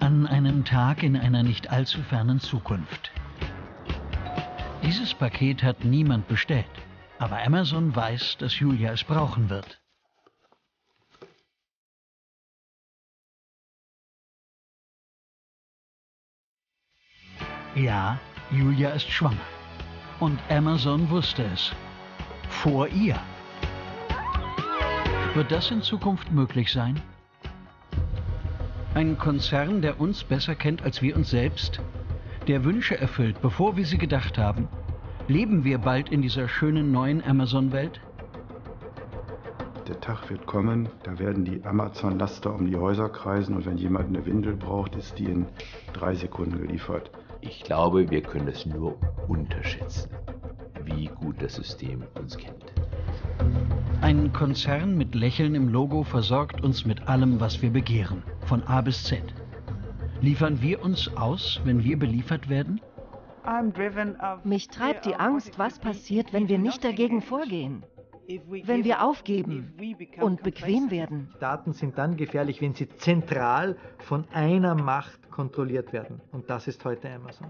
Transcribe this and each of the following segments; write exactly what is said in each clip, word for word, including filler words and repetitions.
An einem Tag in einer nicht allzu fernen Zukunft. Dieses Paket hat niemand bestellt, aber Amazon weiß, dass Julia es brauchen wird. Ja, Julia ist schwanger. Und Amazon wusste es. Vor ihr. Wird das in Zukunft möglich sein? Ein Konzern, der uns besser kennt als wir uns selbst, der Wünsche erfüllt, bevor wir sie gedacht haben. Leben wir bald in dieser schönen neuen Amazon-Welt? Der Tag wird kommen, da werden die Amazon-Laster um die Häuser kreisen und wenn jemand eine Windel braucht, ist die in drei Sekunden geliefert. Ich glaube, wir können es nur unterschätzen, wie gut das System uns kennt. Ein Konzern mit Lächeln im Logo versorgt uns mit allem, was wir begehren, von A bis Z. Liefern wir uns aus, wenn wir beliefert werden? Mich treibt die Angst, was passiert, wenn wir nicht dagegen vorgehen. Wenn wir aufgeben und bequem werden. Daten sind dann gefährlich, wenn sie zentral von einer Macht kontrolliert werden. Und das ist heute Amazon.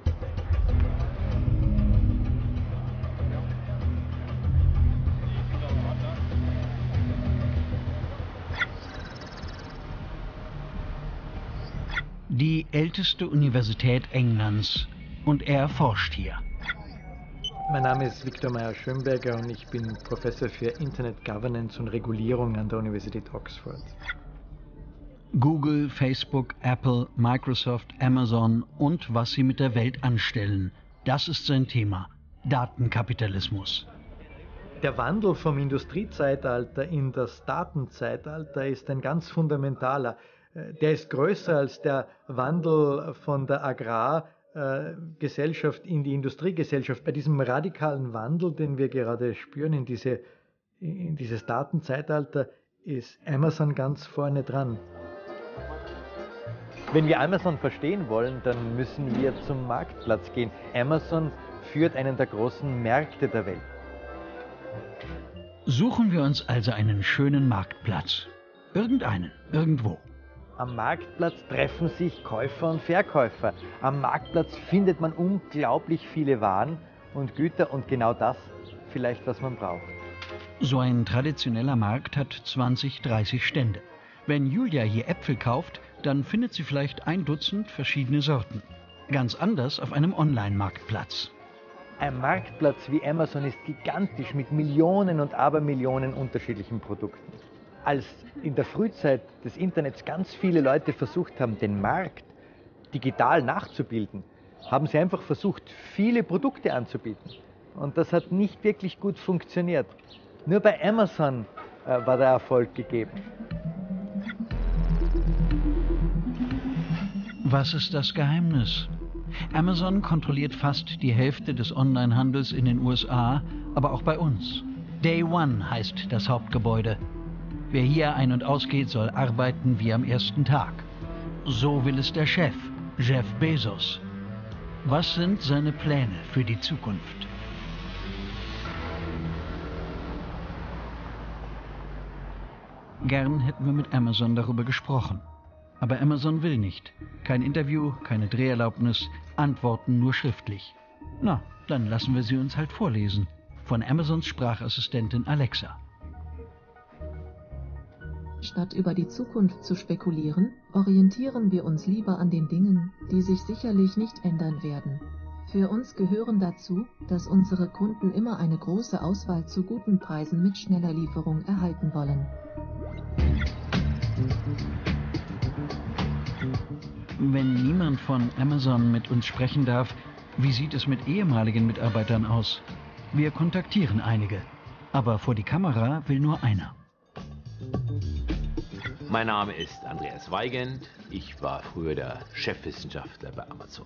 Die älteste Universität Englands. Und er forscht hier. Mein Name ist Viktor Meyer-Schönberger und ich bin Professor für Internet Governance und Regulierung an der Universität Oxford. Google, Facebook, Apple, Microsoft, Amazon und was sie mit der Welt anstellen. Das ist sein Thema. Datenkapitalismus. Der Wandel vom Industriezeitalter in das Datenzeitalter ist ein ganz fundamentaler. Der ist größer als der Wandel von der Agrargesellschaft in die Industriegesellschaft. Bei diesem radikalen Wandel, den wir gerade spüren in, diese, in dieses Datenzeitalter, ist Amazon ganz vorne dran. Wenn wir Amazon verstehen wollen, dann müssen wir zum Marktplatz gehen. Amazon führt einen der großen Märkte der Welt. Suchen wir uns also einen schönen Marktplatz. Irgendeinen, irgendwo. Am Marktplatz treffen sich Käufer und Verkäufer. Am Marktplatz findet man unglaublich viele Waren und Güter und genau das vielleicht, was man braucht. So ein traditioneller Markt hat zwanzig, dreißig Stände. Wenn Julia hier Äpfel kauft, dann findet sie vielleicht ein Dutzend verschiedene Sorten. Ganz anders auf einem Online-Marktplatz. Ein Marktplatz wie Amazon ist gigantisch mit Millionen und Abermillionen unterschiedlichen Produkten. Als in der Frühzeit des Internets ganz viele Leute versucht haben, den Markt digital nachzubilden, haben sie einfach versucht, viele Produkte anzubieten. Und das hat nicht wirklich gut funktioniert. Nur bei Amazon äh, war der Erfolg gegeben. Was ist das Geheimnis? Amazon kontrolliert fast die Hälfte des Onlinehandels in den U S A, aber auch bei uns. Day One heißt das Hauptgebäude. Wer hier ein- und ausgeht, soll arbeiten wie am ersten Tag. So will es der Chef, Jeff Bezos. Was sind seine Pläne für die Zukunft? Gern hätten wir mit Amazon darüber gesprochen. Aber Amazon will nicht. Kein Interview, keine Dreherlaubnis, Antworten nur schriftlich. Na, dann lassen wir sie uns halt vorlesen. Von Amazons Sprachassistentin Alexa. Statt über die Zukunft zu spekulieren, orientieren wir uns lieber an den Dingen, die sich sicherlich nicht ändern werden. Für uns gehören dazu, dass unsere Kunden immer eine große Auswahl zu guten Preisen mit schneller Lieferung erhalten wollen. Wenn niemand von Amazon mit uns sprechen darf, wie sieht es mit ehemaligen Mitarbeitern aus? Wir kontaktieren einige, aber vor die Kamera will nur einer. Mein Name ist Andreas Weigand. Ich war früher der Chefwissenschaftler bei Amazon.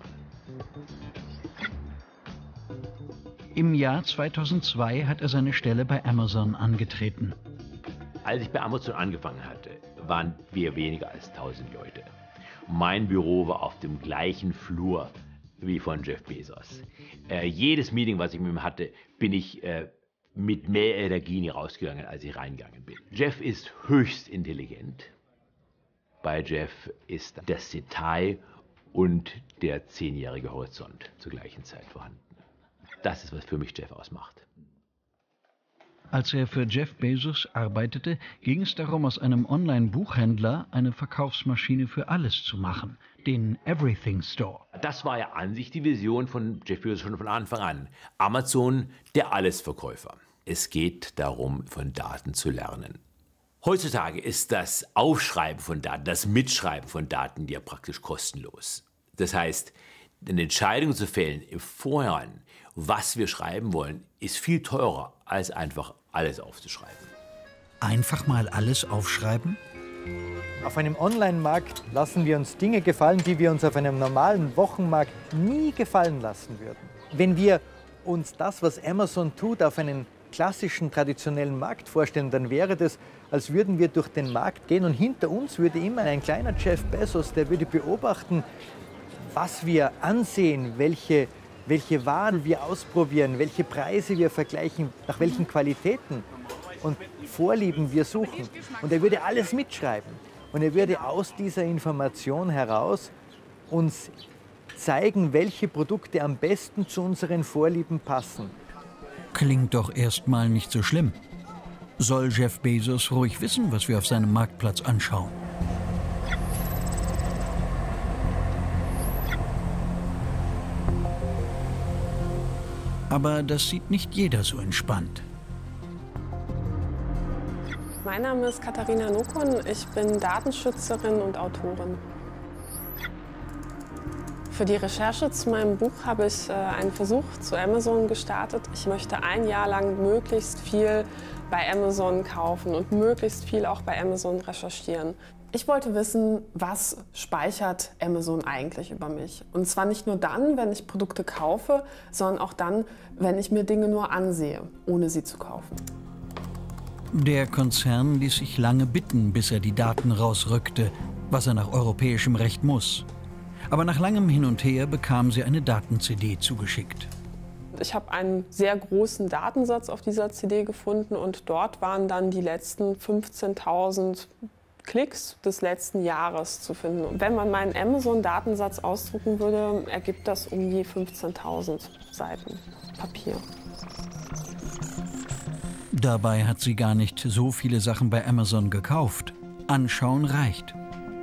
Im Jahr zweitausendzwei hat er seine Stelle bei Amazon angetreten. Als ich bei Amazon angefangen hatte, waren wir weniger als tausend Leute. Mein Büro war auf dem gleichen Flur wie von Jeff Bezos. Äh, jedes Meeting, was ich mit ihm hatte, bin ich äh, mit mehr Energie rausgegangen, als ich reingegangen bin. Jeff ist höchst intelligent bei Jeff ist das Detail und der zehnjährige Horizont zur gleichen Zeit vorhanden. Das ist, was für mich Jeff ausmacht. Als er für Jeff Bezos arbeitete, ging es darum, aus einem Online-Buchhändler eine Verkaufsmaschine für alles zu machen, den Everything Store. Das war ja an sich die Vision von Jeff Bezos schon von Anfang an. Amazon, der Allesverkäufer. Es geht darum, von Daten zu lernen. Heutzutage ist das Aufschreiben von Daten, das Mitschreiben von Daten ja praktisch kostenlos. Das heißt, eine Entscheidung zu fällen im Vorhinein, was wir schreiben wollen, ist viel teurer, als einfach alles aufzuschreiben. Einfach mal alles aufschreiben? Auf einem Online-Markt lassen wir uns Dinge gefallen, die wir uns auf einem normalen Wochenmarkt nie gefallen lassen würden. Wenn wir uns das, was Amazon tut, auf einen klassischen, traditionellen Markt vorstellen, dann wäre das, als würden wir durch den Markt gehen und hinter uns würde immer ein kleiner Jeff Bezos, der würde beobachten, was wir ansehen, welche, welche Waren wir ausprobieren, welche Preise wir vergleichen, nach welchen Qualitäten und Vorlieben wir suchen. Und er würde alles mitschreiben. Und er würde aus dieser Information heraus uns zeigen, welche Produkte am besten zu unseren Vorlieben passen. Klingt doch erstmal nicht so schlimm. Soll Jeff Bezos ruhig wissen, was wir auf seinem Marktplatz anschauen? Aber das sieht nicht jeder so entspannt. Mein Name ist Katharina Nokon, ich bin Datenschützerin und Autorin. Für die Recherche zu meinem Buch habe ich äh, einen Versuch zu Amazon gestartet. Ich möchte ein Jahr lang möglichst viel bei Amazon kaufen und möglichst viel auch bei Amazon recherchieren. Ich wollte wissen, was speichert Amazon eigentlich über mich? Und zwar nicht nur dann, wenn ich Produkte kaufe, sondern auch dann, wenn ich mir Dinge nur ansehe, ohne sie zu kaufen. Der Konzern ließ sich lange bitten, bis er die Daten rausrückte, was er nach europäischem Recht muss. Aber nach langem Hin und Her bekam sie eine Daten-C D zugeschickt. Ich habe einen sehr großen Datensatz auf dieser C D gefunden und dort waren dann die letzten fünfzehntausend Klicks des letzten Jahres zu finden. Und wenn man meinen Amazon-Datensatz ausdrucken würde, ergibt das um die fünfzehntausend Seiten Papier. Dabei hat sie gar nicht so viele Sachen bei Amazon gekauft. Anschauen reicht.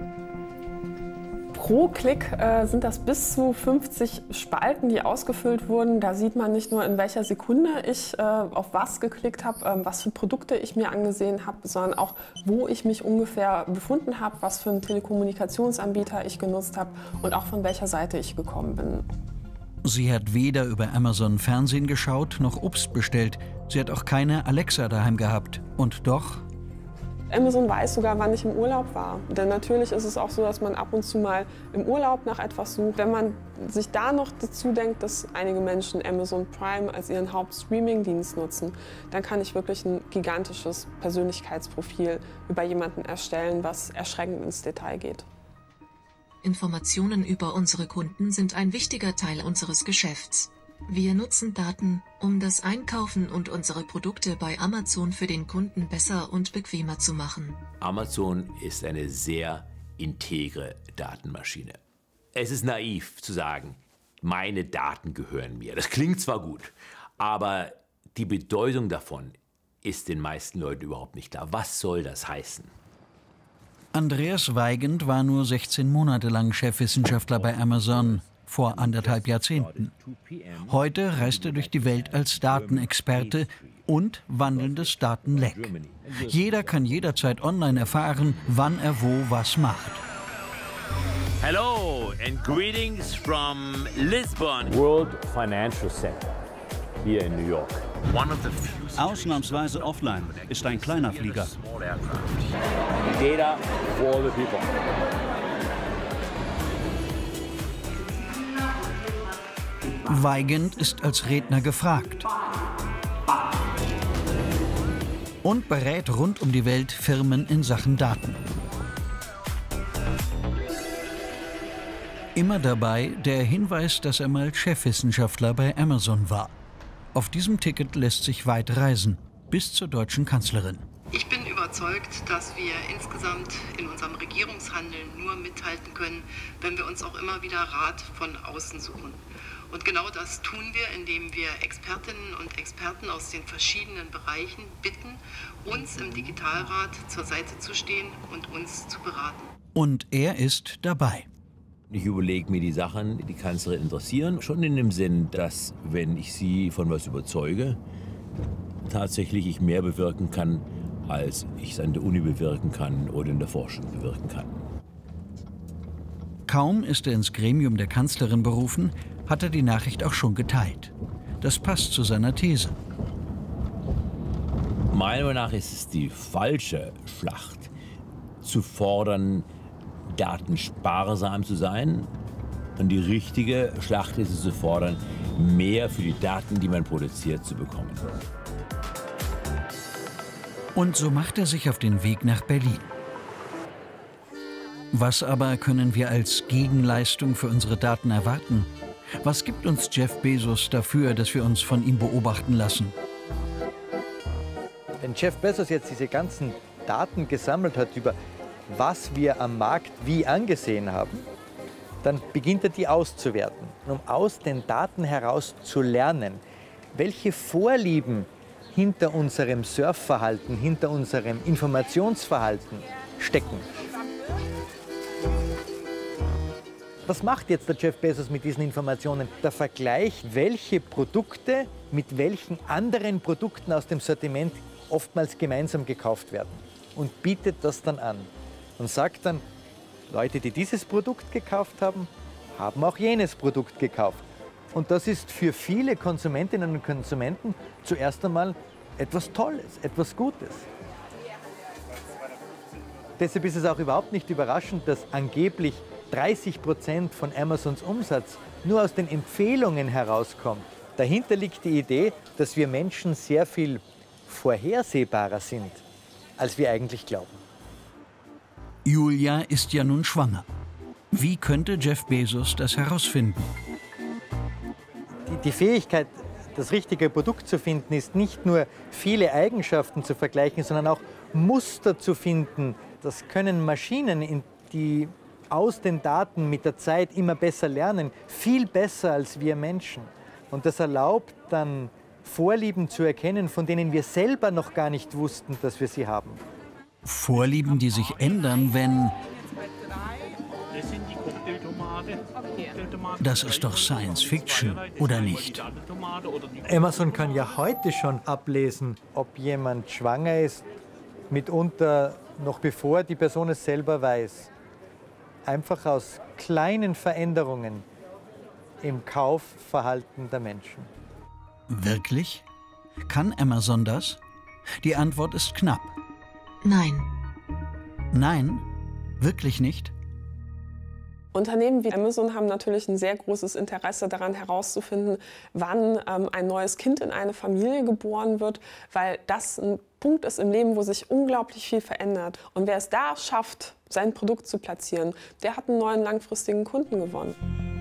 Pro Klick äh, sind das bis zu fünfzig Spalten, die ausgefüllt wurden. Da sieht man nicht nur, in welcher Sekunde ich äh, auf was geklickt habe, äh, was für Produkte ich mir angesehen habe, sondern auch, wo ich mich ungefähr befunden habe, was für einen Telekommunikationsanbieter ich genutzt habe und auch von welcher Seite ich gekommen bin. Sie hat weder über Amazon Fernsehen geschaut, noch Obst bestellt. Sie hat auch keine Alexa daheim gehabt. Und doch... Amazon weiß sogar, wann ich im Urlaub war. Denn natürlich ist es auch so, dass man ab und zu mal im Urlaub nach etwas sucht. Wenn man sich da noch dazu denkt, dass einige Menschen Amazon Prime als ihren Hauptstreaming-Dienst nutzen, dann kann ich wirklich ein gigantisches Persönlichkeitsprofil über jemanden erstellen, was erschreckend ins Detail geht. Informationen über unsere Kunden sind ein wichtiger Teil unseres Geschäfts. Wir nutzen Daten, um das Einkaufen und unsere Produkte bei Amazon für den Kunden besser und bequemer zu machen. Amazon ist eine sehr integre Datenmaschine. Es ist naiv zu sagen, meine Daten gehören mir. Das klingt zwar gut, aber die Bedeutung davon ist den meisten Leuten überhaupt nicht klar. Was soll das heißen? Andreas Weigand war nur sechzehn Monate lang Chefwissenschaftler bei Amazon, vor anderthalb Jahrzehnten. Heute reist er durch die Welt als Datenexperte und wandelndes Datenleck. Jeder kann jederzeit online erfahren, wann er wo was macht. Hello and greetings from Lisbon. World Financial Center hier in New York. Ausnahmsweise offline, ist ein kleiner Flieger. Data for the people. Weigand ist als Redner gefragt und berät rund um die Welt Firmen in Sachen Daten. Immer dabei der Hinweis, dass er mal Chefwissenschaftler bei Amazon war. Auf diesem Ticket lässt sich weit reisen, bis zur deutschen Kanzlerin. Ich bin über überzeugt, dass wir insgesamt in unserem Regierungshandeln nur mithalten können, wenn wir uns auch immer wieder Rat von außen suchen. Und genau das tun wir, indem wir Expertinnen und Experten aus den verschiedenen Bereichen bitten, uns im Digitalrat zur Seite zu stehen und uns zu beraten. Und er ist dabei. Ich überlege mir die Sachen, die die Kanzlerin interessieren, schon in dem Sinn, dass, wenn ich sie von was überzeuge, tatsächlich ich mehr bewirken kann, als ich es an der Uni bewirken kann oder in der Forschung bewirken kann. Kaum ist er ins Gremium der Kanzlerin berufen, hat er die Nachricht auch schon geteilt. Das passt zu seiner These. Meiner Meinung nach ist es die falsche Schlacht, zu fordern, datensparsam zu sein. Und die richtige Schlacht ist es zu fordern, mehr für die Daten, die man produziert, zu bekommen. Und so macht er sich auf den Weg nach Berlin. Was aber können wir als Gegenleistung für unsere Daten erwarten? Was gibt uns Jeff Bezos dafür, dass wir uns von ihm beobachten lassen? Wenn Jeff Bezos jetzt diese ganzen Daten gesammelt hat über was wir am Markt wie angesehen haben, dann beginnt er die auszuwerten. Und um aus den Daten heraus zu lernen, welche Vorlieben hinter unserem Surfverhalten, hinter unserem Informationsverhalten stecken. Was macht jetzt der Jeff Bezos mit diesen Informationen? Der Vergleich, welche Produkte mit welchen anderen Produkten aus dem Sortiment oftmals gemeinsam gekauft werden, und bietet das dann an und sagt dann, Leute, die dieses Produkt gekauft haben, haben auch jenes Produkt gekauft. Und das ist für viele Konsumentinnen und Konsumenten zuerst einmal etwas Tolles, etwas Gutes. Deshalb ist es auch überhaupt nicht überraschend, dass angeblich dreißig Prozent von Amazons Umsatz nur aus den Empfehlungen herauskommt. Dahinter liegt die Idee, dass wir Menschen sehr viel vorhersehbarer sind, als wir eigentlich glauben. Julia ist ja nun schwanger. Wie könnte Jeff Bezos das herausfinden? Die, die Fähigkeit, das richtige Produkt zu finden, ist nicht nur viele Eigenschaften zu vergleichen, sondern auch Muster zu finden. Das können Maschinen, die aus den Daten mit der Zeit immer besser lernen, viel besser als wir Menschen. Und das erlaubt dann, Vorlieben zu erkennen, von denen wir selber noch gar nicht wussten, dass wir sie haben. Vorlieben, die sich ändern, wenn... Das ist doch Science Fiction, oder nicht? Amazon kann ja heute schon ablesen, ob jemand schwanger ist, mitunter noch bevor die Person es selber weiß. Einfach aus kleinen Veränderungen im Kaufverhalten der Menschen. Wirklich? Kann Amazon das? Die Antwort ist knapp. Nein. Nein? Wirklich nicht? Unternehmen wie Amazon haben natürlich ein sehr großes Interesse daran herauszufinden, wann ähm, ein neues Kind in eine Familie geboren wird, weil das ein Punkt ist im Leben, wo sich unglaublich viel verändert. Und wer es da schafft, sein Produkt zu platzieren, der hat einen neuen langfristigen Kunden gewonnen.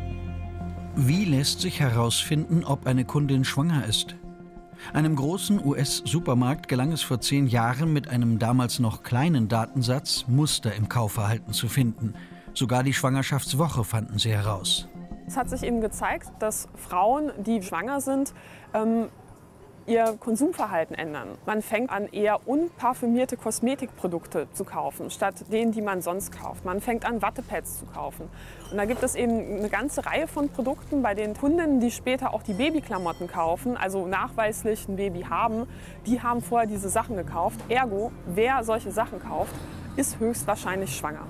Wie lässt sich herausfinden, ob eine Kundin schwanger ist? Einem großen U S-Supermarkt gelang es vor zehn Jahren mit einem damals noch kleinen Datensatz, Muster im Kaufverhalten zu finden. Sogar die Schwangerschaftswoche fanden sie heraus. Es hat sich eben gezeigt, dass Frauen, die schwanger sind, ähm, ihr Konsumverhalten ändern. Man fängt an, eher unparfümierte Kosmetikprodukte zu kaufen, statt denen, die man sonst kauft. Man fängt an, Wattepads zu kaufen. Und da gibt es eben eine ganze Reihe von Produkten, bei den Kundinnen, die später auch die Babyklamotten kaufen, also nachweislich ein Baby haben, die haben vorher diese Sachen gekauft. Ergo, wer solche Sachen kauft, ist höchstwahrscheinlich schwanger.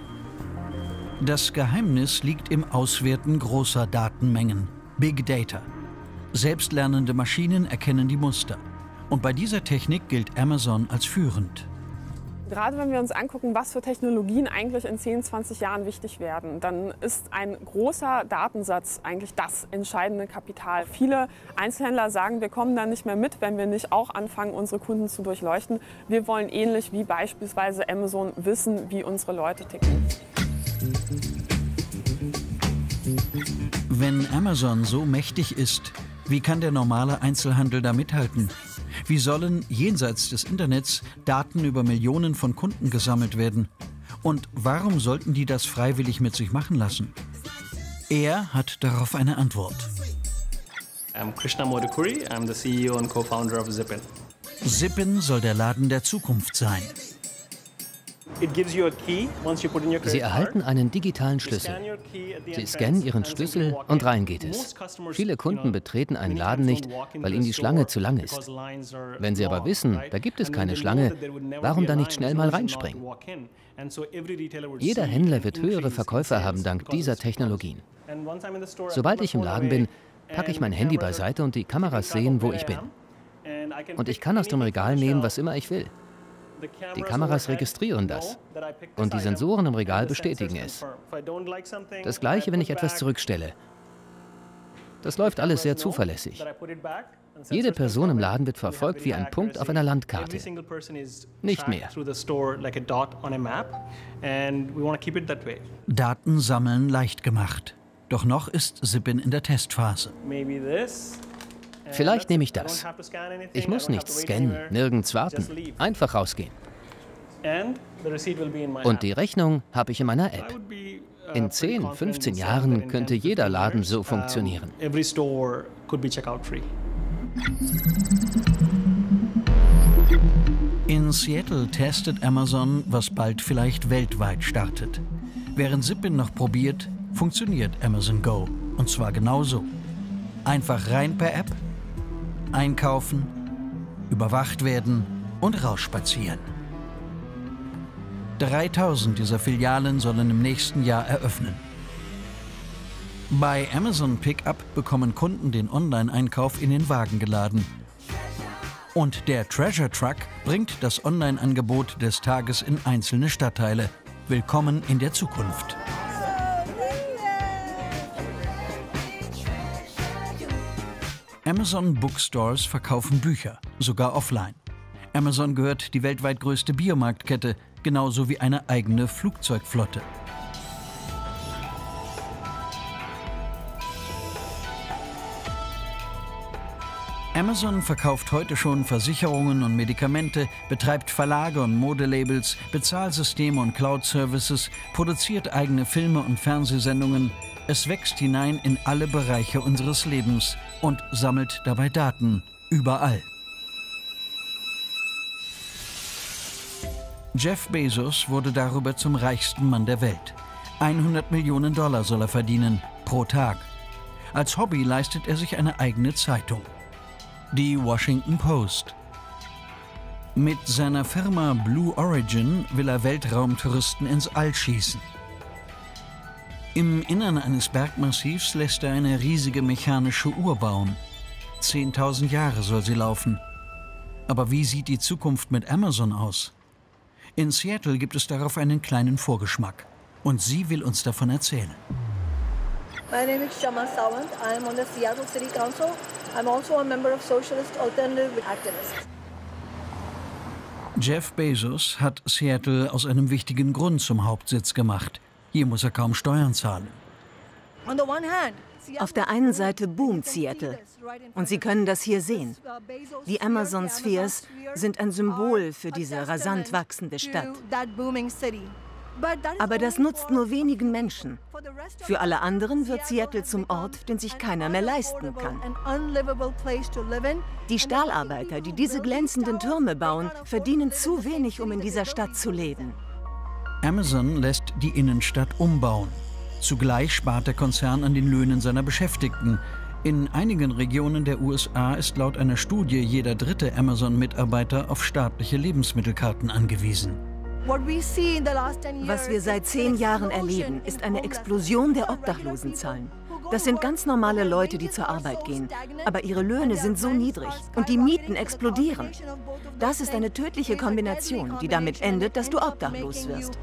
Das Geheimnis liegt im Auswerten großer Datenmengen. Big Data. Selbstlernende Maschinen erkennen die Muster. Und bei dieser Technik gilt Amazon als führend. Gerade wenn wir uns angucken, was für Technologien eigentlich in zehn, zwanzig Jahren wichtig werden, dann ist ein großer Datensatz eigentlich das entscheidende Kapital. Viele Einzelhändler sagen, wir kommen da nicht mehr mit, wenn wir nicht auch anfangen, unsere Kunden zu durchleuchten. Wir wollen ähnlich wie beispielsweise Amazon wissen, wie unsere Leute ticken. Wenn Amazon so mächtig ist, wie kann der normale Einzelhandel da mithalten? Wie sollen jenseits des Internets Daten über Millionen von Kunden gesammelt werden? Und warum sollten die das freiwillig mit sich machen lassen? Er hat darauf eine Antwort. I'm Krishna Modukuri, I'm the C E O and co-founder of Zippin. Zippin soll der Laden der Zukunft sein. Sie erhalten einen digitalen Schlüssel. Sie scannen Ihren Schlüssel und rein geht es. Viele Kunden betreten einen Laden nicht, weil ihnen die Schlange zu lang ist. Wenn Sie aber wissen, da gibt es keine Schlange, warum dann nicht schnell mal reinspringen? Jeder Händler wird höhere Verkäufe haben dank dieser Technologien. Sobald ich im Laden bin, packe ich mein Handy beiseite und die Kameras sehen, wo ich bin. Und ich kann aus dem Regal nehmen, was immer ich will. Die Kameras registrieren das und die Sensoren im Regal bestätigen es. Das gleiche, wenn ich etwas zurückstelle. Das läuft alles sehr zuverlässig. Jede Person im Laden wird verfolgt wie ein Punkt auf einer Landkarte. Nicht mehr. Daten sammeln leicht gemacht. Doch noch ist Zippin in der Testphase. Vielleicht nehme ich das. Ich muss nichts scannen, nirgends warten. Einfach rausgehen. Und die Rechnung habe ich in meiner App. In zehn, fünfzehn Jahren könnte jeder Laden so funktionieren. In Seattle testet Amazon, was bald vielleicht weltweit startet. Während Zippin noch probiert, funktioniert Amazon Go. Und zwar genauso. Einfach rein per App, einkaufen, überwacht werden und rausspazieren. dreitausend dieser Filialen sollen im nächsten Jahr eröffnen. Bei Amazon Pickup bekommen Kunden den Online-Einkauf in den Wagen geladen. Und der Treasure Truck bringt das Online-Angebot des Tages in einzelne Stadtteile. Willkommen in der Zukunft. Amazon Bookstores verkaufen Bücher, sogar offline. Amazon gehört die weltweit größte Biomarktkette, genauso wie eine eigene Flugzeugflotte. Amazon verkauft heute schon Versicherungen und Medikamente, betreibt Verlage und Modelabels, Bezahlsysteme und Cloud-Services, produziert eigene Filme und Fernsehsendungen. Es wächst hinein in alle Bereiche unseres Lebens und sammelt dabei Daten überall. Jeff Bezos wurde darüber zum reichsten Mann der Welt. hundert Millionen Dollar soll er verdienen, pro Tag. Als Hobby leistet er sich eine eigene Zeitung. Die Washington Post. Mit seiner Firma Blue Origin will er Weltraumtouristen ins All schießen. Im Innern eines Bergmassivs lässt er eine riesige mechanische Uhr bauen. zehntausend Jahre soll sie laufen. Aber wie sieht die Zukunft mit Amazon aus? In Seattle gibt es darauf einen kleinen Vorgeschmack. Und sie will uns davon erzählen. My name is Shama Sawant. I am on the Seattle City Council. I'm also a member of Socialist Alternative Activists. Jeff Bezos hat Seattle aus einem wichtigen Grund zum Hauptsitz gemacht. Hier muss er kaum Steuern zahlen. Auf der einen Seite boomt Seattle. Und Sie können das hier sehen. Die Amazon Spheres sind ein Symbol für diese rasant wachsende Stadt. Aber das nutzt nur wenigen Menschen. Für alle anderen wird Seattle zum Ort, den sich keiner mehr leisten kann. Die Stahlarbeiter, die diese glänzenden Türme bauen, verdienen zu wenig, um in dieser Stadt zu leben. Amazon lässt die Innenstadt umbauen. Zugleich spart der Konzern an den Löhnen seiner Beschäftigten. In einigen Regionen der U S A ist laut einer Studie jeder dritte Amazon-Mitarbeiter auf staatliche Lebensmittelkarten angewiesen. Was wir seit zehn Jahren erleben, ist eine Explosion der Obdachlosenzahlen. Das sind ganz normale Leute, die zur Arbeit gehen. Aber ihre Löhne sind so niedrig und die Mieten explodieren. Das ist eine tödliche Kombination, die damit endet, dass du obdachlos wirst.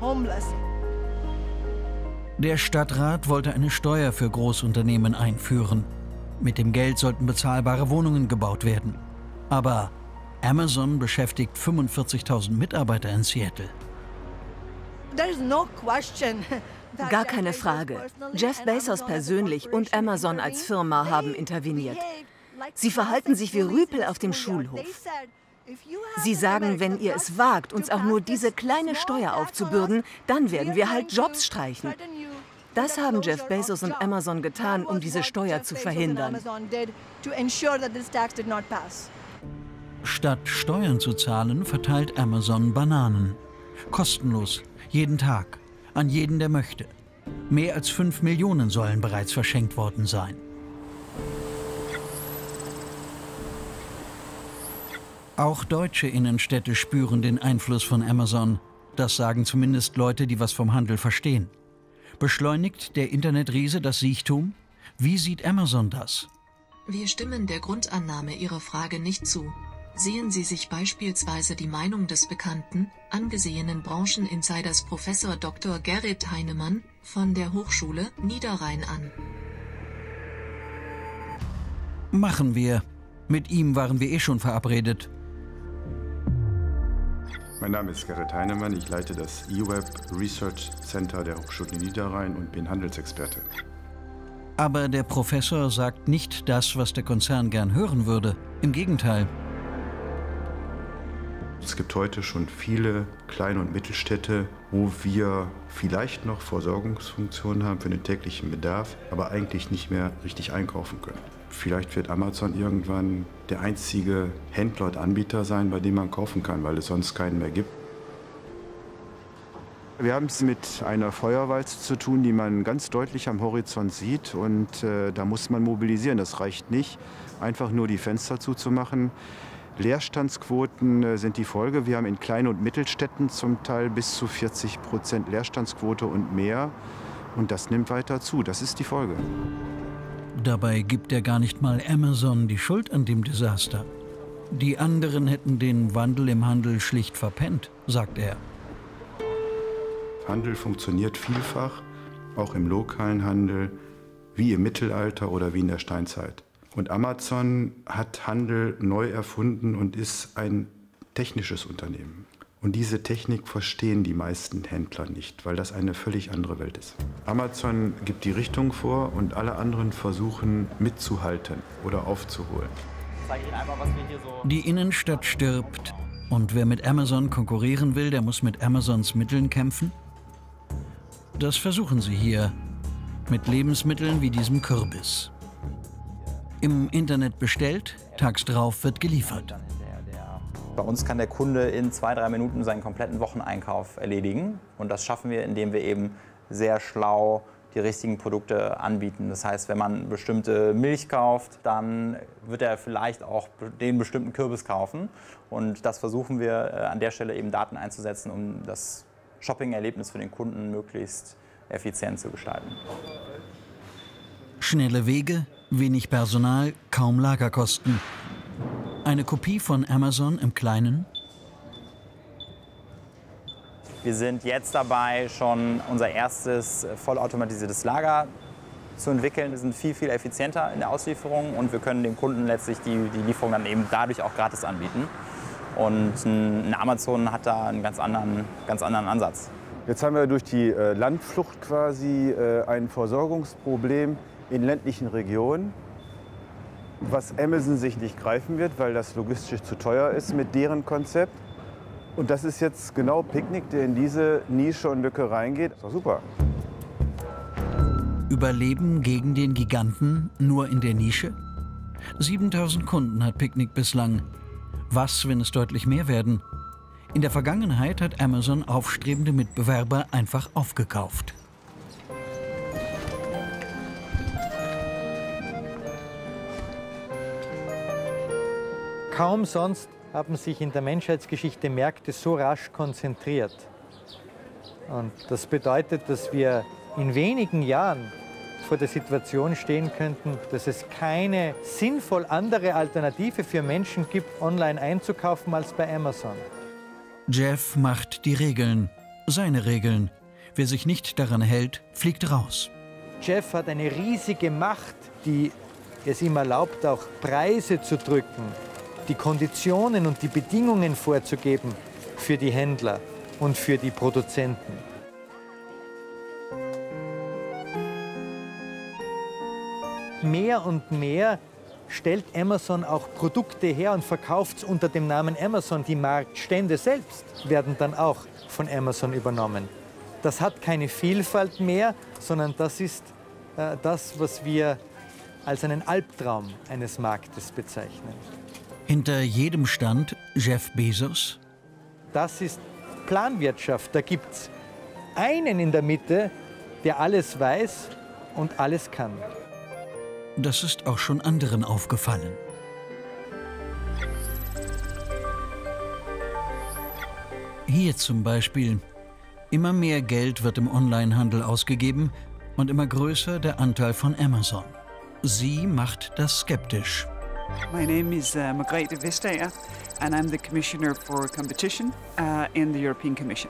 Der Stadtrat wollte eine Steuer für Großunternehmen einführen. Mit dem Geld sollten bezahlbare Wohnungen gebaut werden. Aber Amazon beschäftigt fünfundvierzigtausend Mitarbeiter in Seattle. Gar keine Frage. Jeff Bezos persönlich und Amazon als Firma haben interveniert. Sie verhalten sich wie Rüpel auf dem Schulhof. Sie sagen, wenn ihr es wagt, uns auch nur diese kleine Steuer aufzubürden, dann werden wir halt Jobs streichen. Das haben Jeff Bezos und Amazon getan, um diese Steuer zu verhindern. Statt Steuern zu zahlen, verteilt Amazon Bananen. Kostenlos, jeden Tag, an jeden, der möchte. Mehr als fünf Millionen sollen bereits verschenkt worden sein. Auch deutsche Innenstädte spüren den Einfluss von Amazon. Das sagen zumindest Leute, die was vom Handel verstehen. Beschleunigt der Internetriese das Siechtum? Wie sieht Amazon das? Wir stimmen der Grundannahme Ihrer Frage nicht zu. Sehen Sie sich beispielsweise die Meinung des bekannten, angesehenen Brancheninsiders Professor Doktor Gerrit Heinemann von der Hochschule Niederrhein an. Machen wir. Mit ihm waren wir eh schon verabredet. Mein Name ist Gerrit Heinemann, ich leite das eWeb Research Center der Hochschule Niederrhein und bin Handelsexperte. Aber der Professor sagt nicht das, was der Konzern gern hören würde. Im Gegenteil. Es gibt heute schon viele Klein- und Mittelstädte, wo wir vielleicht noch Versorgungsfunktionen haben für den täglichen Bedarf, aber eigentlich nicht mehr richtig einkaufen können. Vielleicht wird Amazon irgendwann der einzige Händler und Anbieter sein, bei dem man kaufen kann, weil es sonst keinen mehr gibt. Wir haben es mit einer Feuerwalze zu tun, die man ganz deutlich am Horizont sieht. Und äh, da muss man mobilisieren. Das reicht nicht, einfach nur die Fenster zuzumachen. Leerstandsquoten äh, sind die Folge. Wir haben in Klein- und Mittelstädten zum Teil bis zu vierzig Prozent Leerstandsquote und mehr. Und das nimmt weiter zu. Das ist die Folge. Dabei gibt er gar nicht mal Amazon die Schuld an dem Desaster. Die anderen hätten den Wandel im Handel schlicht verpennt, sagt er. Handel funktioniert vielfach, auch im lokalen Handel, wie im Mittelalter oder wie in der Steinzeit. Und Amazon hat Handel neu erfunden und ist ein technisches Unternehmen. Und diese Technik verstehen die meisten Händler nicht, weil das eine völlig andere Welt ist. Amazon gibt die Richtung vor und alle anderen versuchen mitzuhalten oder aufzuholen. Die Innenstadt stirbt. Und wer mit Amazon konkurrieren will, der muss mit Amazons Mitteln kämpfen? Das versuchen sie hier. Mit Lebensmitteln wie diesem Kürbis. Im Internet bestellt, tags drauf wird geliefert. Bei uns kann der Kunde in zwei, drei Minuten seinen kompletten Wocheneinkauf erledigen. Und das schaffen wir, indem wir eben sehr schlau die richtigen Produkte anbieten. Das heißt, wenn man bestimmte Milch kauft, dann wird er vielleicht auch den bestimmten Kürbis kaufen. Und das versuchen wir an der Stelle eben Daten einzusetzen, um das Shopping-Erlebnis für den Kunden möglichst effizient zu gestalten. Schnelle Wege, wenig Personal, kaum Lagerkosten. Eine Kopie von Amazon im Kleinen? Wir sind jetzt dabei, schon unser erstes vollautomatisiertes Lager zu entwickeln. Wir sind viel, viel effizienter in der Auslieferung und wir können dem Kunden letztlich die, die Lieferung dann eben dadurch auch gratis anbieten. Und ein Amazon hat da einen ganz anderen, ganz anderen Ansatz. Jetzt haben wir durch die äh, Landflucht quasi äh, ein Versorgungsproblem in ländlichen Regionen, was Amazon sich nicht greifen wird, weil das logistisch zu teuer ist mit deren Konzept. Und das ist jetzt genau Picknick, der in diese Nische und Lücke reingeht. Ist doch super. Überleben gegen den Giganten nur in der Nische? siebentausend Kunden hat Picknick bislang. Was, wenn es deutlich mehr werden? In der Vergangenheit hat Amazon aufstrebende Mitbewerber einfach aufgekauft. Kaum sonst haben sich in der Menschheitsgeschichte Märkte so rasch konzentriert. Und das bedeutet, dass wir in wenigen Jahren vor der Situation stehen könnten, dass es keine sinnvoll andere Alternative für Menschen gibt, online einzukaufen als bei Amazon. Jeff macht die Regeln, seine Regeln. Wer sich nicht daran hält, fliegt raus. Jeff hat eine riesige Macht, die es ihm erlaubt, auch Preise zu drücken, die Konditionen und die Bedingungen vorzugeben für die Händler und für die Produzenten. Mehr und mehr stellt Amazon auch Produkte her und verkauft es unter dem Namen Amazon. Die Marktstände selbst werden dann auch von Amazon übernommen. Das hat keine Vielfalt mehr, sondern das ist äh, das, was wir als einen Albtraum eines Marktes bezeichnen. Hinter jedem Stand Jeff Bezos? Das ist Planwirtschaft. Da gibt es einen in der Mitte, der alles weiß und alles kann. Das ist auch schon anderen aufgefallen. Hier zum Beispiel. Immer mehr Geld wird im Onlinehandel ausgegeben und immer größer der Anteil von Amazon. Sie macht das skeptisch. My name is uh, Margrethe Vestager and I'm the Commissioner for Competition uh, in the European Commission.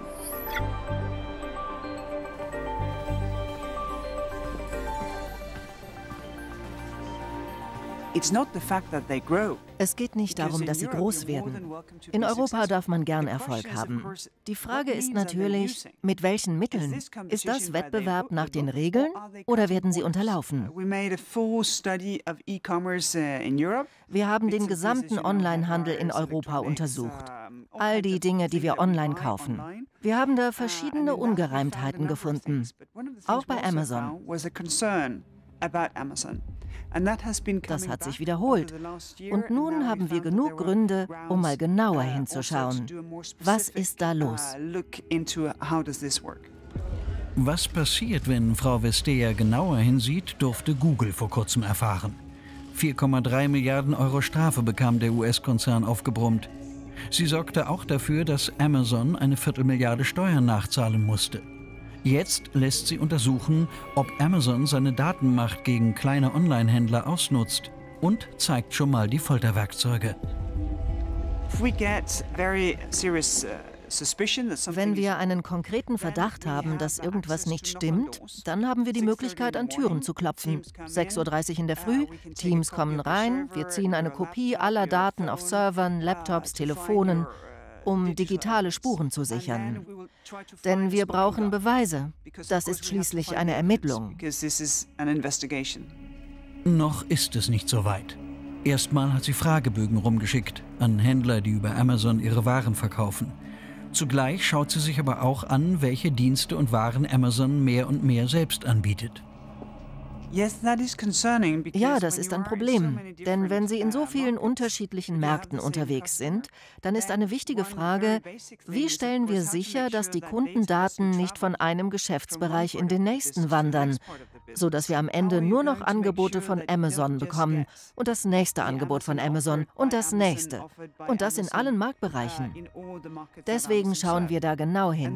Es geht nicht darum, dass sie groß werden. In Europa darf man gern Erfolg haben. Die Frage ist natürlich, mit welchen Mitteln? Ist das Wettbewerb nach den Regeln oder werden sie unterlaufen? Wir haben den gesamten Onlinehandel in Europa untersucht. All die Dinge, die wir online kaufen. Wir haben da verschiedene Ungereimtheiten gefunden. Auch bei Amazon. Das hat sich wiederholt. Und nun haben wir genug Gründe, um mal genauer hinzuschauen. Was ist da los? Was passiert, wenn Frau Vestager genauer hinsieht, durfte Google vor kurzem erfahren. vier Komma drei Milliarden Euro Strafe bekam der U S-Konzern aufgebrummt. Sie sorgte auch dafür, dass Amazon eine Viertelmilliarde Steuern nachzahlen musste. Jetzt lässt sie untersuchen, ob Amazon seine Datenmacht gegen kleine Online-Händler ausnutzt und zeigt schon mal die Folterwerkzeuge. Wenn wir einen konkreten Verdacht haben, dass irgendwas nicht stimmt, dann haben wir die Möglichkeit, an Türen zu klopfen. sechs Uhr dreißig in der Früh, Teams kommen rein, wir ziehen eine Kopie aller Daten auf Servern, Laptops, Telefonen, um digitale Spuren zu sichern. Denn wir brauchen Beweise. Das ist schließlich eine Ermittlung. Noch ist es nicht so weit. Erstmal hat sie Fragebögen rumgeschickt an Händler, die über Amazon ihre Waren verkaufen. Zugleich schaut sie sich aber auch an, welche Dienste und Waren Amazon mehr und mehr selbst anbietet. Ja, das ist ein Problem, denn wenn Sie in so vielen unterschiedlichen Märkten unterwegs sind, dann ist eine wichtige Frage, wie stellen wir sicher, dass die Kundendaten nicht von einem Geschäftsbereich in den nächsten wandern, sodass wir am Ende nur noch Angebote von Amazon bekommen und das nächste Angebot von Amazon und das nächste und das in allen Marktbereichen. Deswegen schauen wir da genau hin.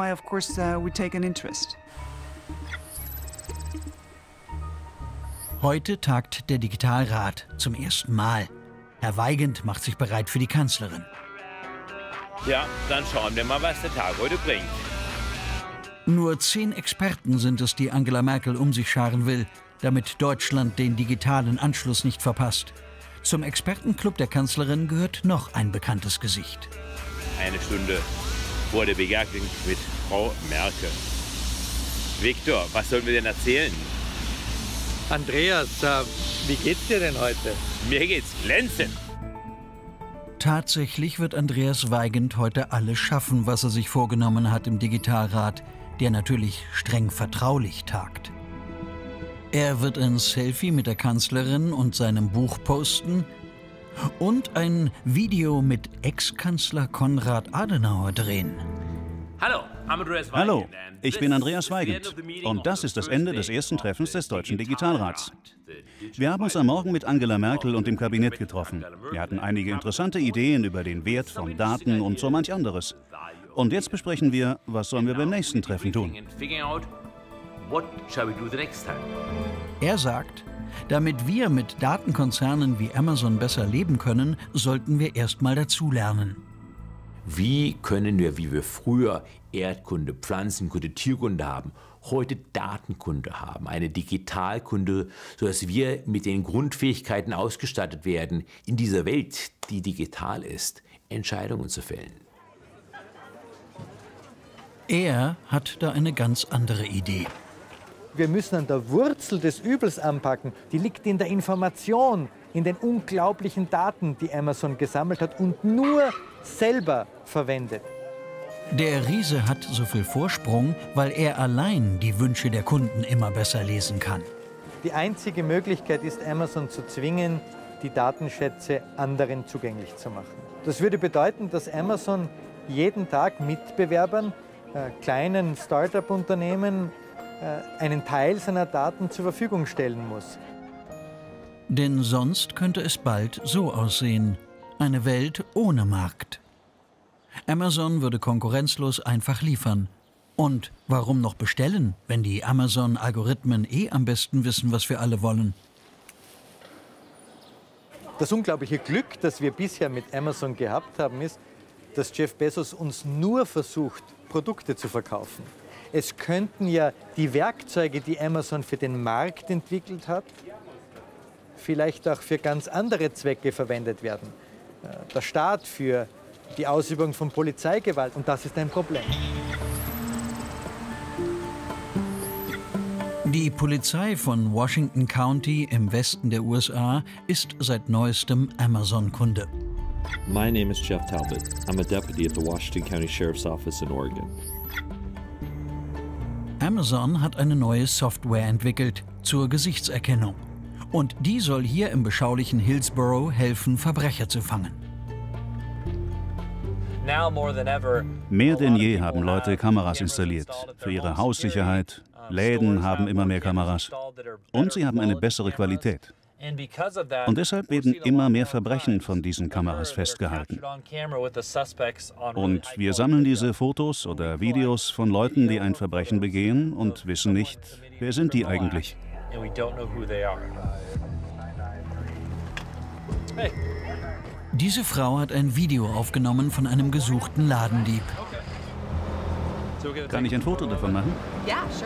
Heute tagt der Digitalrat zum ersten Mal. Herr Weigand macht sich bereit für die Kanzlerin. Ja, dann schauen wir mal, was der Tag heute bringt. Nur zehn Experten sind es, die Angela Merkel um sich scharen will, damit Deutschland den digitalen Anschluss nicht verpasst. Zum Expertenclub der Kanzlerin gehört noch ein bekanntes Gesicht. Eine Stunde vor der Begegnung mit Frau Merkel. Viktor, was sollen wir denn erzählen? Andreas, äh, wie geht's dir denn heute? Mir geht's glänzend. Tatsächlich wird Andreas Weigand heute alles schaffen, was er sich vorgenommen hat im Digitalrat, der natürlich streng vertraulich tagt. Er wird ein Selfie mit der Kanzlerin und seinem Buch posten und ein Video mit Ex-Kanzler Konrad Adenauer drehen. Hallo, Hallo, ich bin Andreas Weigand und das ist das Ende des ersten Treffens des Deutschen Digitalrats. Wir haben uns am Morgen mit Angela Merkel und dem Kabinett getroffen. Wir hatten einige interessante Ideen über den Wert von Daten und so manch anderes. Und jetzt besprechen wir, was sollen wir beim nächsten Treffen tun. Er sagt, damit wir mit Datenkonzernen wie Amazon besser leben können, sollten wir erst mal dazulernen. Wie können wir, wie wir früher Erdkunde, Pflanzenkunde, Tierkunde haben, heute Datenkunde haben, eine Digitalkunde, sodass wir mit den Grundfähigkeiten ausgestattet werden, in dieser Welt, die digital ist, Entscheidungen zu fällen. Er hat da eine ganz andere Idee. Wir müssen an der Wurzel des Übels anpacken. Die liegt in der Information, in den unglaublichen Daten, die Amazon gesammelt hat und nur selber verwendet. Der Riese hat so viel Vorsprung, weil er allein die Wünsche der Kunden immer besser lesen kann. Die einzige Möglichkeit ist, Amazon zu zwingen, die Datenschätze anderen zugänglich zu machen. Das würde bedeuten, dass Amazon jeden Tag Mitbewerbern, äh, kleinen Start-up-Unternehmen, einen Teil seiner Daten zur Verfügung stellen muss. Denn sonst könnte es bald so aussehen: eine Welt ohne Markt. Amazon würde konkurrenzlos einfach liefern. Und warum noch bestellen, wenn die Amazon-Algorithmen eh am besten wissen, was wir alle wollen? Das unglaubliche Glück, das wir bisher mit Amazon gehabt haben, ist, dass Jeff Bezos uns nur versucht, Produkte zu verkaufen. Es könnten ja die Werkzeuge, die Amazon für den Markt entwickelt hat, vielleicht auch für ganz andere Zwecke verwendet werden. Der Staat für die Ausübung von Polizeigewalt, und das ist ein Problem. Die Polizei von Washington County im Westen der U S A ist seit neuestem Amazon-Kunde. My name is Jeff Talbot. I'm a deputy at the Washington County Sheriff's Office in Oregon. Amazon hat eine neue Software entwickelt zur Gesichtserkennung. Und die soll hier im beschaulichen Hillsborough helfen, Verbrecher zu fangen. Mehr denn je haben Leute Kameras installiert. Für ihre Haussicherheit. Läden haben immer mehr Kameras. Und sie haben eine bessere Qualität. Und deshalb werden immer mehr Verbrechen von diesen Kameras festgehalten. Und wir sammeln diese Fotos oder Videos von Leuten, die ein Verbrechen begehen und wissen nicht, wer sind die eigentlich. Diese Frau hat ein Video aufgenommen von einem gesuchten Ladendieb. Kann ich ein Foto davon machen? Ja, sure.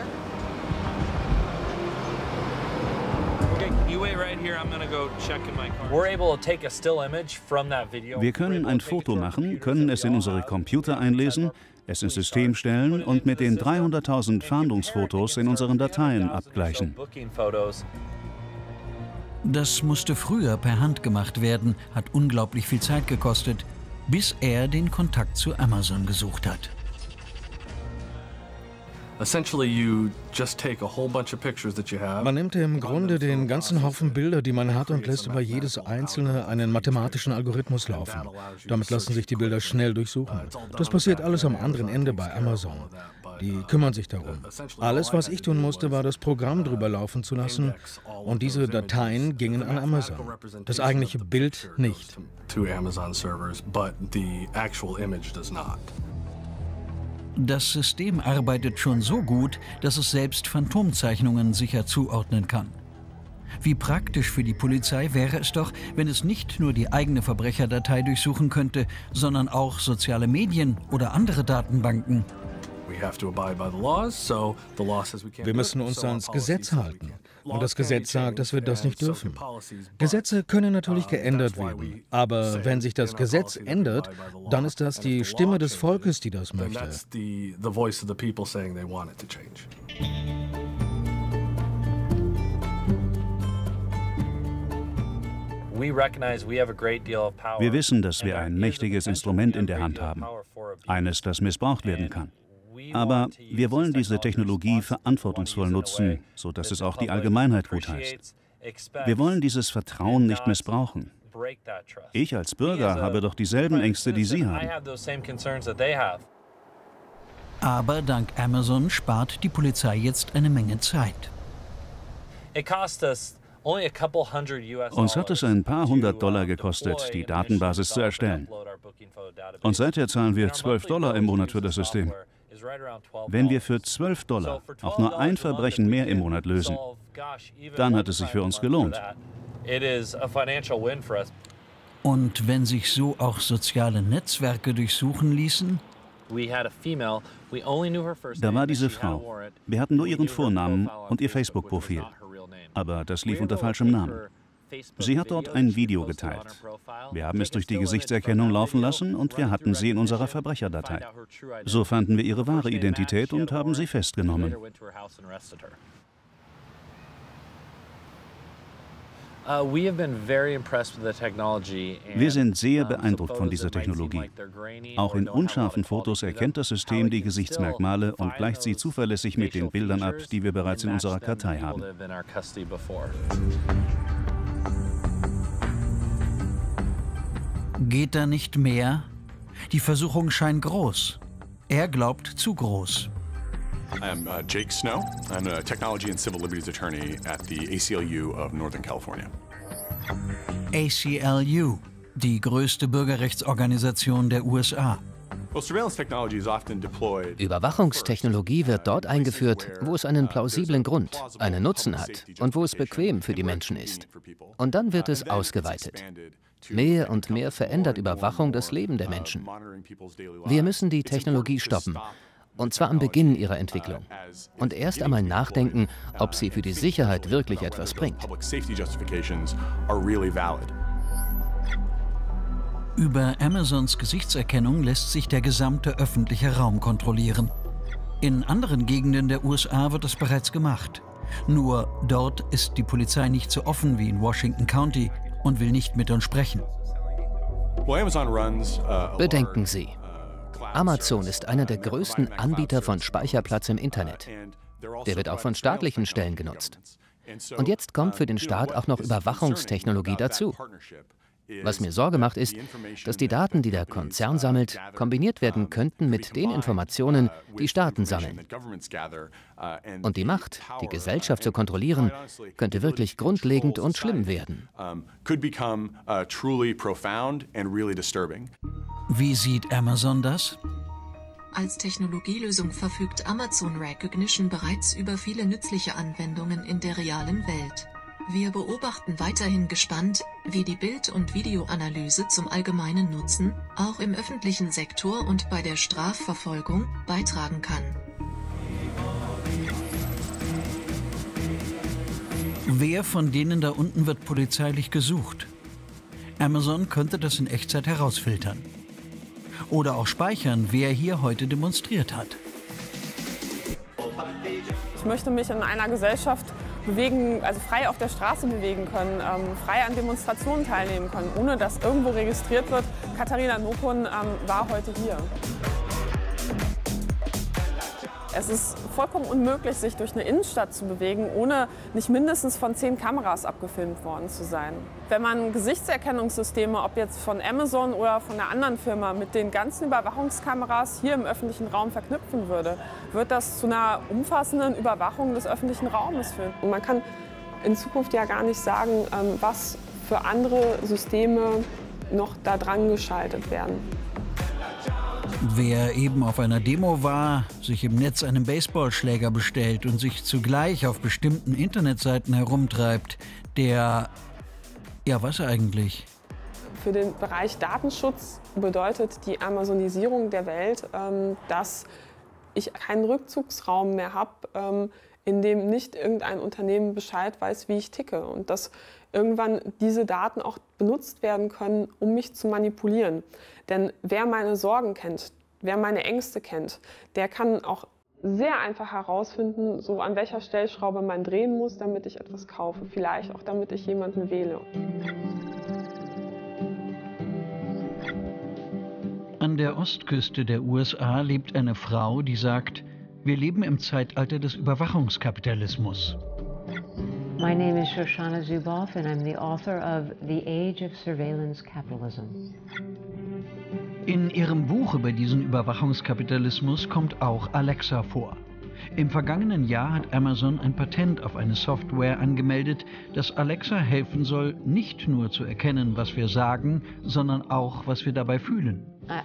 Wir können ein Foto machen, können es in unsere Computer einlesen, es ins System stellen und mit den dreihunderttausend Fahndungsfotos in unseren Dateien abgleichen. Das musste früher per Hand gemacht werden, hat unglaublich viel Zeit gekostet, bis er den Kontakt zu Amazon gesucht hat. Man nimmt im Grunde den ganzen Haufen Bilder, die man hat, und lässt über jedes einzelne einen mathematischen Algorithmus laufen. Damit lassen sich die Bilder schnell durchsuchen. Das passiert alles am anderen Ende bei Amazon. Die kümmern sich darum. Alles, was ich tun musste, war das Programm drüber laufen zu lassen, und diese Dateien gingen an Amazon. Das eigentliche Bild nicht. Das System arbeitet schon so gut, dass es selbst Phantomzeichnungen sicher zuordnen kann. Wie praktisch für die Polizei wäre es doch, wenn es nicht nur die eigene Verbrecherdatei durchsuchen könnte, sondern auch soziale Medien oder andere Datenbanken. Wir müssen uns ans Gesetz halten. Und das Gesetz sagt, dass wir das nicht dürfen. Gesetze können natürlich geändert werden. Aber wenn sich das Gesetz ändert, dann ist das die Stimme des Volkes, die das möchte. Wir wissen, dass wir ein mächtiges Instrument in der Hand haben. Eines, das missbraucht werden kann. Aber wir wollen diese Technologie verantwortungsvoll nutzen, sodass es auch die Allgemeinheit gutheißt. Wir wollen dieses Vertrauen nicht missbrauchen. Ich als Bürger habe doch dieselben Ängste, die Sie haben. Aber dank Amazon spart die Polizei jetzt eine Menge Zeit. Uns hat es ein paar hundert Dollar gekostet, die Datenbasis zu erstellen. Und seither zahlen wir zwölf Dollar im Monat für das System. Wenn wir für zwölf Dollar auch nur ein Verbrechen mehr im Monat lösen, dann hat es sich für uns gelohnt. Und wenn sich so auch soziale Netzwerke durchsuchen ließen? Da war diese Frau. Wir hatten nur ihren Vornamen und ihr Facebook-Profil. Aber das lief unter falschem Namen. Sie hat dort ein Video geteilt. Wir haben es durch die Gesichtserkennung laufen lassen und wir hatten sie in unserer Verbrecherdatei. So fanden wir ihre wahre Identität und haben sie festgenommen. Wir sind sehr beeindruckt von dieser Technologie. Auch in unscharfen Fotos erkennt das System die Gesichtsmerkmale und gleicht sie zuverlässig mit den Bildern ab, die wir bereits in unserer Kartei haben. Geht da nicht mehr? Die Versuchung scheint groß. Er glaubt zu groß. I'm uh, Jake Snow. I'm a technology and civil liberties attorney at the A C L U of Northern California. A C L U, die größte Bürgerrechtsorganisation der U S A. Überwachungstechnologie wird dort eingeführt, wo es einen plausiblen Grund, einen Nutzen hat und wo es bequem für die Menschen ist. Und dann wird es ausgeweitet. Mehr und mehr verändert Überwachung das Leben der Menschen. Wir müssen die Technologie stoppen. Und zwar am Beginn ihrer Entwicklung. Und erst einmal nachdenken, ob sie für die Sicherheit wirklich etwas bringt. Über Amazons Gesichtserkennung lässt sich der gesamte öffentliche Raum kontrollieren. In anderen Gegenden der U S A wird es bereits gemacht. Nur dort ist die Polizei nicht so offen wie in Washington County und will nicht mit uns sprechen. Bedenken Sie. Amazon ist einer der größten Anbieter von Speicherplatz im Internet. Der wird auch von staatlichen Stellen genutzt. Und jetzt kommt für den Staat auch noch Überwachungstechnologie dazu. Was mir Sorge macht, ist, dass die Daten, die der Konzern sammelt, kombiniert werden könnten mit den Informationen, die Staaten sammeln. Und die Macht, die Gesellschaft zu kontrollieren, könnte wirklich grundlegend und schlimm werden. Wie sieht Amazon das? Als Technologielösung verfügt Amazon Recognition bereits über viele nützliche Anwendungen in der realen Welt. Wir beobachten weiterhin gespannt, wie die Bild- und Videoanalyse zum allgemeinen Nutzen, auch im öffentlichen Sektor und bei der Strafverfolgung, beitragen kann. Wer von denen da unten wird polizeilich gesucht? Amazon könnte das in Echtzeit herausfiltern. Oder auch speichern, wer hier heute demonstriert hat. Ich möchte mich in einer Gesellschaft bewegen, also frei auf der Straße bewegen können, ähm, frei an Demonstrationen teilnehmen können, ohne dass irgendwo registriert wird, Katharina Nokun ähm, war heute hier. Es ist vollkommen unmöglich, sich durch eine Innenstadt zu bewegen, ohne nicht mindestens von zehn Kameras abgefilmt worden zu sein. Wenn man Gesichtserkennungssysteme, ob jetzt von Amazon oder von einer anderen Firma, mit den ganzen Überwachungskameras hier im öffentlichen Raum verknüpfen würde, wird das zu einer umfassenden Überwachung des öffentlichen Raumes führen. Und man kann in Zukunft ja gar nicht sagen, was für andere Systeme noch da dran geschaltet werden. Wer eben auf einer Demo war, sich im Netz einen Baseballschläger bestellt und sich zugleich auf bestimmten Internetseiten herumtreibt, der... ja, was eigentlich? Für den Bereich Datenschutz bedeutet die Amazonisierung der Welt, dass ich keinen Rückzugsraum mehr habe, in dem nicht irgendein Unternehmen Bescheid weiß, wie ich ticke. Und dass irgendwann diese Daten auch benutzt werden können, um mich zu manipulieren. Denn wer meine Sorgen kennt, wer meine Ängste kennt, der kann auch sehr einfach herausfinden, so an welcher Stellschraube man drehen muss, damit ich etwas kaufe. Vielleicht auch, damit ich jemanden wähle. An der Ostküste der U S A lebt eine Frau, die sagt, wir leben im Zeitalter des Überwachungskapitalismus. My name is Shoshana Zuboff and I'm the author of The Age of Surveillance Capitalism. In ihrem Buch über diesen Überwachungskapitalismus kommt auch Alexa vor. Im vergangenen Jahr hat Amazon ein Patent auf eine Software angemeldet, das Alexa helfen soll, nicht nur zu erkennen, was wir sagen, sondern auch, was wir dabei fühlen.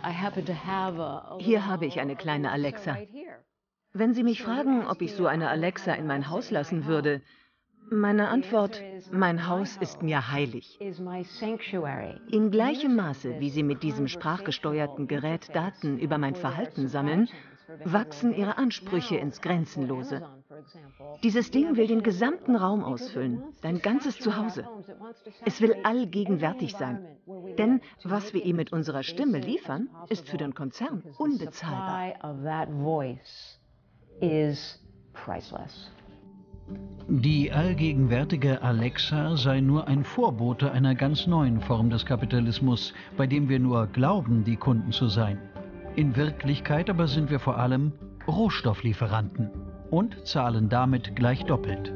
Hier habe ich eine kleine Alexa. Wenn Sie mich fragen, ob ich so eine Alexa in mein Haus lassen würde, meine Antwort, mein Haus ist mir heilig. In gleichem Maße, wie Sie mit diesem sprachgesteuerten Gerät Daten über mein Verhalten sammeln, wachsen Ihre Ansprüche ins Grenzenlose. Dieses Ding will den gesamten Raum ausfüllen, dein ganzes Zuhause. Es will allgegenwärtig sein. Denn was wir ihm mit unserer Stimme liefern, ist für den Konzern unbezahlbar. Die allgegenwärtige Alexa sei nur ein Vorbote einer ganz neuen Form des Kapitalismus, bei dem wir nur glauben, die Kunden zu sein. In Wirklichkeit aber sind wir vor allem Rohstofflieferanten und zahlen damit gleich doppelt.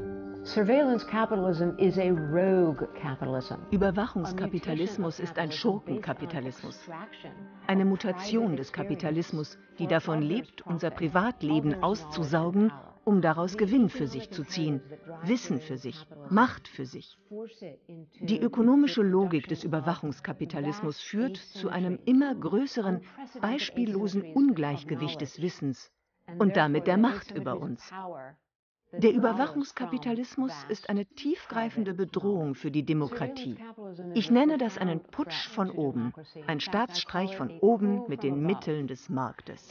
Überwachungskapitalismus ist ein Schurkenkapitalismus. Eine Mutation des Kapitalismus, die davon lebt, unser Privatleben auszusaugen, um daraus Gewinn für sich zu ziehen, Wissen für sich, Macht für sich. Die ökonomische Logik des Überwachungskapitalismus führt zu einem immer größeren, beispiellosen Ungleichgewicht des Wissens und damit der Macht über uns. Der Überwachungskapitalismus ist eine tiefgreifende Bedrohung für die Demokratie. Ich nenne das einen Putsch von oben, ein Staatsstreich von oben mit den Mitteln des Marktes.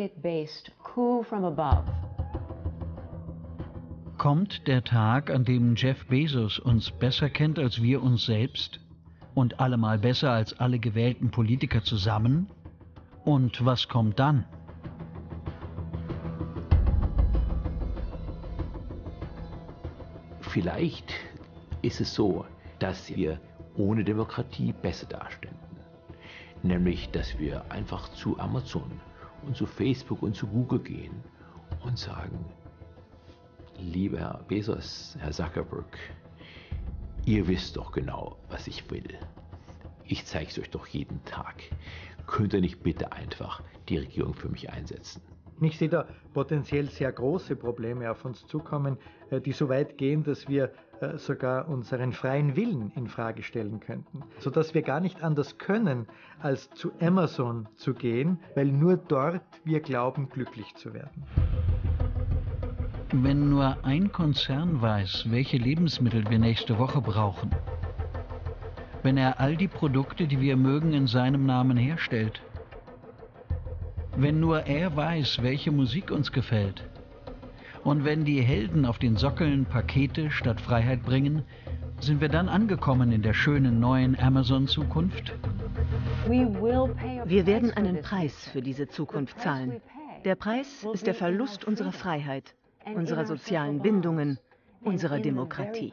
Kommt der Tag, an dem Jeff Bezos uns besser kennt als wir uns selbst und allemal besser als alle gewählten Politiker zusammen? Und was kommt dann? Vielleicht ist es so, dass wir ohne Demokratie besser daständen. Nämlich, dass wir einfach zu Amazon und zu Facebook und zu Google gehen und sagen, lieber Herr Bezos, Herr Zuckerberg, ihr wisst doch genau, was ich will. Ich zeige es euch doch jeden Tag. Könnt ihr nicht bitte einfach die Regierung für mich einsetzen? Ich sehe da potenziell sehr große Probleme auf uns zukommen, die so weit gehen, dass wir sogar unseren freien Willen in Frage stellen könnten, sodass wir gar nicht anders können, als zu Amazon zu gehen, weil nur dort wir glauben, glücklich zu werden. Wenn nur ein Konzern weiß, welche Lebensmittel wir nächste Woche brauchen, wenn er all die Produkte, die wir mögen, in seinem Namen herstellt, wenn nur er weiß, welche Musik uns gefällt, und wenn die Helden auf den Sockeln Pakete statt Freiheit bringen, sind wir dann angekommen in der schönen neuen Amazon-Zukunft? Wir werden einen Preis für diese Zukunft zahlen. Der Preis ist der Verlust unserer Freiheit, unserer sozialen Bindungen, unserer Demokratie.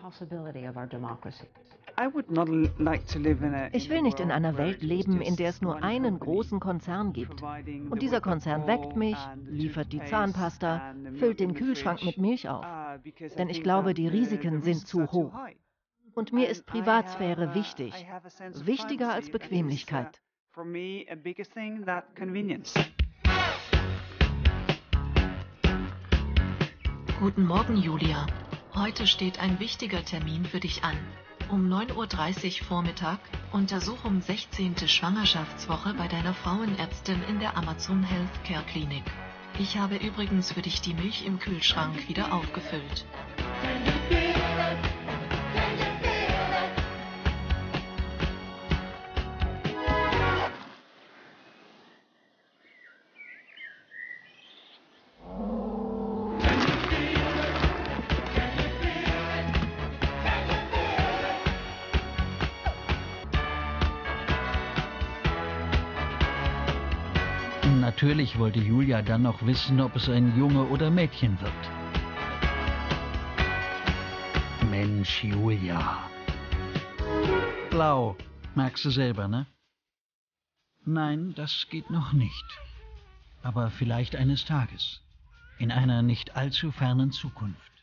Ich will nicht in einer Welt leben, in der es nur einen großen Konzern gibt. Und dieser Konzern weckt mich, liefert die Zahnpasta, füllt den Kühlschrank mit Milch auf. Denn ich glaube, die Risiken sind zu hoch. Und mir ist Privatsphäre wichtig, wichtiger als Bequemlichkeit. Guten Morgen, Julia. Heute steht ein wichtiger Termin für dich an. Um neun Uhr dreißig Vormittag Untersuchung sechzehnte Schwangerschaftswoche bei deiner Frauenärztin in der Amazon Healthcare Klinik. Ich habe übrigens für dich die Milch im Kühlschrank wieder aufgefüllt. Natürlich wollte Julia dann noch wissen, ob es ein Junge oder Mädchen wird. Mensch, Julia. Blau, merkst du selber, ne? Nein, das geht noch nicht. Aber vielleicht eines Tages. In einer nicht allzu fernen Zukunft.